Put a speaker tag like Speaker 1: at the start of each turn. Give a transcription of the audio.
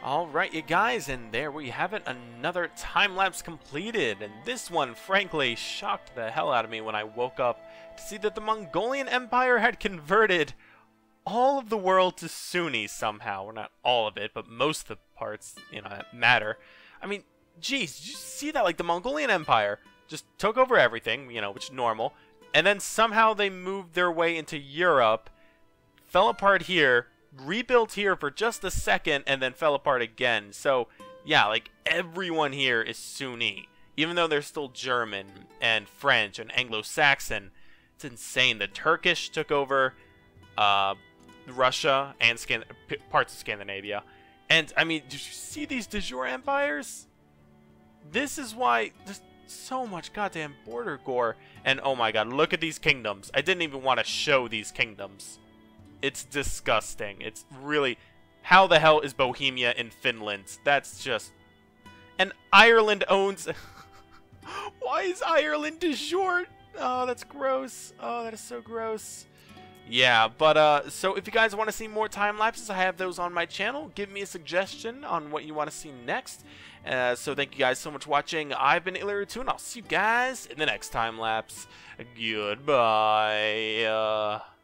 Speaker 1: Alright, you guys, and there we have it, another time-lapse completed. And this one, frankly, shocked the hell out of me when I woke up to see that the Mongolian Empire had converted all of the world to Sunni somehow. Well, not all of it, but most of the parts, that matter. I mean, geez, did you see that? Like, the Mongolian Empire just took over everything, which is normal, and then somehow they moved their way into Europe, fell apart here, rebuilt here for just a second, and then fell apart again. So, yeah, like, everyone here is Sunni, even though they're still German and French and Anglo-Saxon. It's insane. The Turkish took over Russia and parts of Scandinavia. And, I mean, did you see these de jure empires? This is why there's so much goddamn border gore. And, oh my god, look at these kingdoms. I didn't even want to show these kingdoms. It's disgusting. It's really... How the hell is Bohemia in Finland? That's just... And Ireland owns... Why is Ireland de jure? Oh, that's gross. Oh, that is so gross. Yeah, but, so if you guys want to see more time lapses, I have those on my channel. Give me a suggestion on what you want to see next. So thank you guys so much for watching. I've been Ckii, and I'll see you guys in the next time lapse. Goodbye.